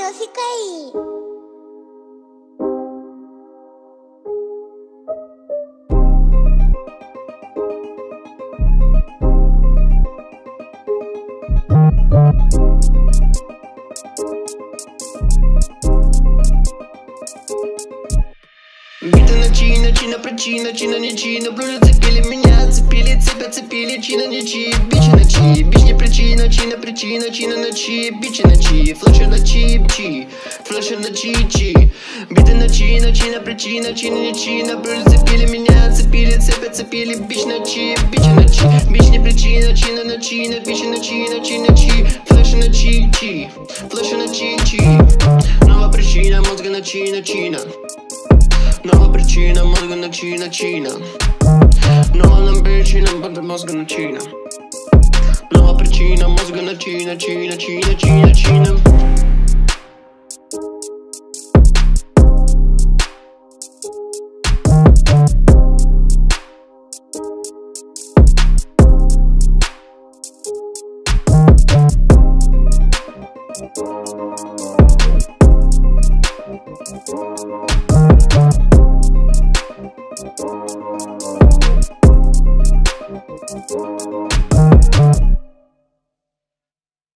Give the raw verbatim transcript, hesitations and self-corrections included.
Офикаи. Биты на чина, чина, причина, чина, не чина. Блюдо цепили меня, цепили, цепят, цепили. Чина, не чи, бичи на чи. Бич не причина, чина, причина, чина на чи. Бичи на чи, флеша на чи, чи. Флеша на чи, чи. Биты на чина, чина, причина, чина, не чина. Блюдо цепили меня, цепили, цепят, цепили. Бич на чи, бичи на чи. Бич не причина, чина на чина. Бичи на чина, чина, чи. Флеша на чи, чи. Флеша на чи, чи. Новая причина, мозга на чина, чина. Новая причина, мозга на чина, чина. Новая причина, мозга на чина. Новая причина, мозга на чина, чина, чина, чина, чина.